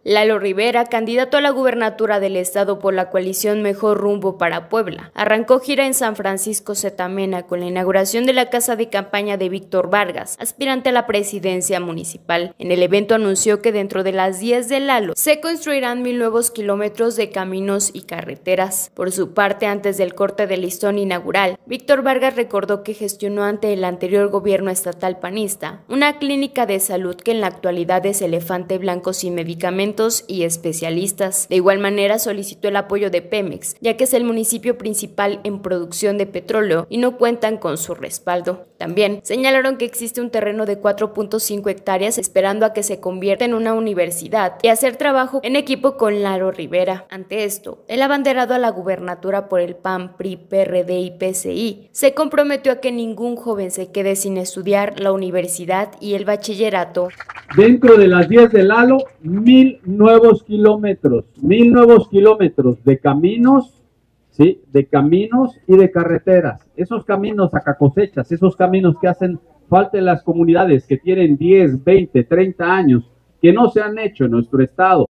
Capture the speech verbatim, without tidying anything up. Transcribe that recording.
Lalo Rivera, candidato a la gubernatura del estado por la coalición Mejor Rumbo para Puebla, arrancó gira en San Francisco Setamená con la inauguración de la casa de campaña de Víctor Vargas, aspirante a la presidencia municipal. En el evento anunció que dentro de las diez de Lalo se construirán mil nuevos kilómetros de caminos y carreteras. Por su parte, antes del corte del listón inaugural, Víctor Vargas recordó que gestionó ante el anterior gobierno estatal panista una clínica de salud que en la actualidad es elefante blanco sin medicamentos y especialistas. De igual manera solicitó el apoyo de Pemex, ya que es el municipio principal en producción de petróleo y no cuentan con su respaldo. También señalaron que existe un terreno de cuatro punto cinco hectáreas esperando a que se convierta en una universidad y hacer trabajo en equipo con Lalo Rivera. Ante esto, el abanderado a la gubernatura por el P A N, P R I, P R D y P C I se comprometió a que ningún joven se quede sin estudiar la universidad y el bachillerato. Dentro de las diez de Lalo, mil nuevos kilómetros, mil nuevos kilómetros de caminos, ¿sí? De caminos y de carreteras. Esos caminos a cosechas, esos caminos que hacen falta en las comunidades que tienen diez, veinte, treinta años, que no se han hecho en nuestro estado.